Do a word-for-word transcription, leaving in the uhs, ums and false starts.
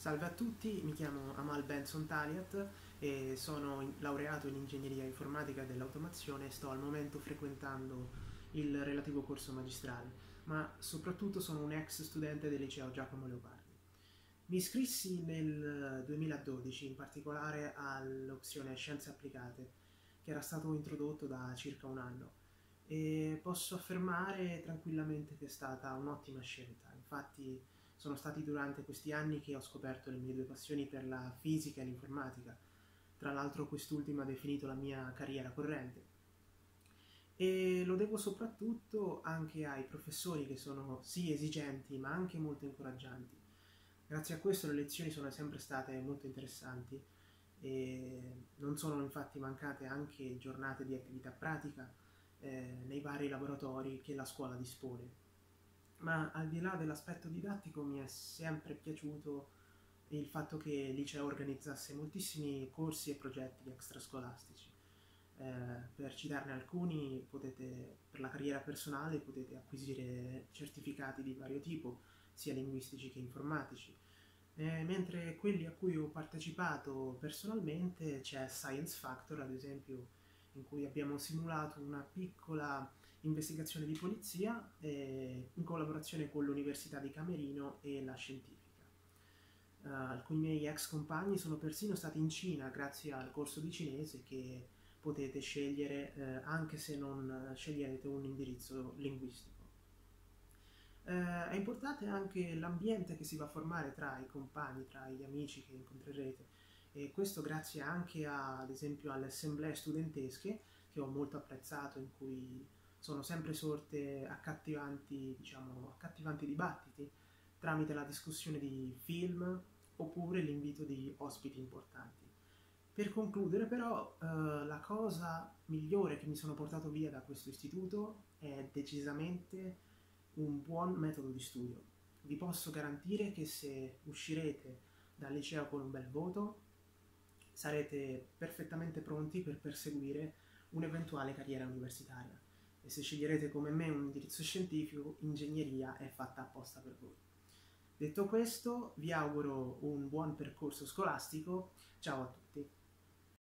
Salve a tutti, mi chiamo Amal Benson Taliat e sono in- laureato in ingegneria informatica dell'automazione e sto al momento frequentando il relativo corso magistrale, ma soprattutto sono un ex studente del liceo Giacomo Leopardi. Mi iscrissi nel duemiladodici, in particolare all'opzione Scienze Applicate, che era stato introdotto da circa un anno, e posso affermare tranquillamente che è stata un'ottima scelta. Infatti sono stati durante questi anni che ho scoperto le mie due passioni per la fisica e l'informatica. Tra l'altro quest'ultima ha definito la mia carriera corrente. E lo devo soprattutto anche ai professori che sono sì esigenti ma anche molto incoraggianti. Grazie a questo le lezioni sono sempre state molto interessanti e non sono infatti mancate anche giornate di attività pratica eh, nei vari laboratori che la scuola dispone. Ma al di là dell'aspetto didattico mi è sempre piaciuto il fatto che il liceo organizzasse moltissimi corsi e progetti extrascolastici. Eh, per citarne alcuni, potete, per la carriera personale potete acquisire certificati di vario tipo, sia linguistici che informatici. Eh, mentre quelli a cui ho partecipato personalmente c'è Science Factor, ad esempio, in cui abbiamo simulato una piccola investigazione di polizia eh, in collaborazione con l'Università di Camerino e la Scientifica. Uh, alcuni miei ex compagni sono persino stati in Cina grazie al corso di cinese che potete scegliere eh, anche se non sceglierete un indirizzo linguistico. Eh, è importante anche l'ambiente che si va a formare tra i compagni, tra gli amici che incontrerete e questo grazie anche a, ad esempio alle assemblee studentesche che ho molto apprezzato, in cui sono sempre sorte accattivanti, diciamo, accattivanti dibattiti tramite la discussione di film oppure l'invito di ospiti importanti. Per concludere però, eh, la cosa migliore che mi sono portato via da questo istituto è decisamente un buon metodo di studio. Vi posso garantire che se uscirete dal liceo con un bel voto, sarete perfettamente pronti per perseguire un'eventuale carriera universitaria. E se sceglierete come me un indirizzo scientifico, ingegneria è fatta apposta per voi. Detto questo, vi auguro un buon percorso scolastico. Ciao a tutti.